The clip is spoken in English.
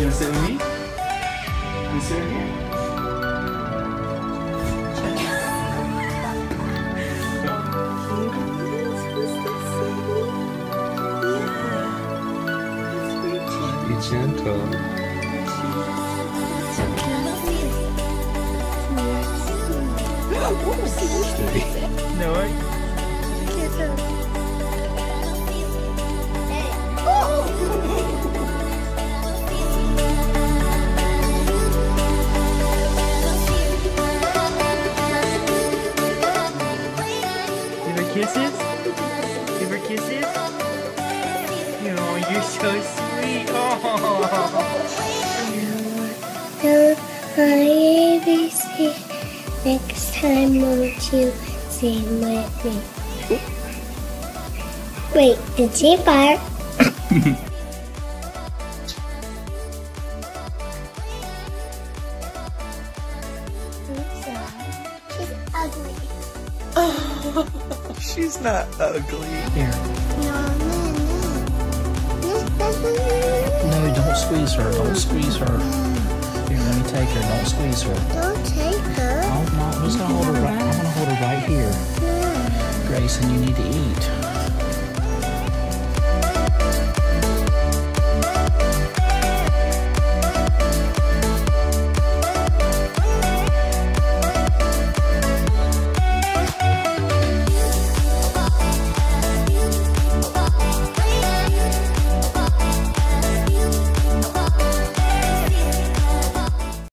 This is me? This right here? Be gentle. No, Give her kisses? Give her kisses? Oh, you're so sweet. Oh. ABC. Next time, won't you sing with me? Wait, did she bark? She's ugly. Oh, she's not ugly. Here. No, don't squeeze her. Don't squeeze her. Here, let me take her. Don't squeeze her. Don't take her. Oh, no, I'm just gonna hold her right. I'm gonna hold her right here. Yeah. Grayson, you need to eat.